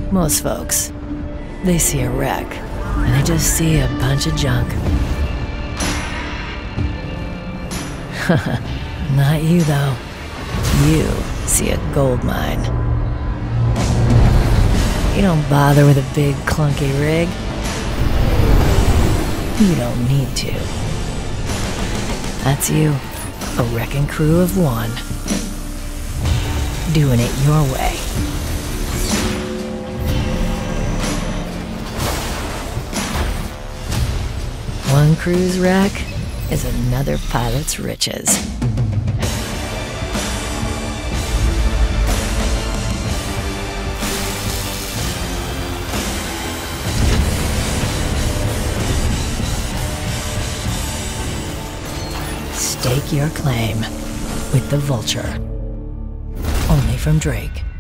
Most folks, they see a wreck, and they just see a bunch of junk. Not you, though. You see a gold mine. You don't bother with a big, clunky rig. You don't need to. That's you, a wrecking crew of one. Doing it your way. One crew's wreck is another pilot's riches. Stake your claim with the Vulture. Only from Drake.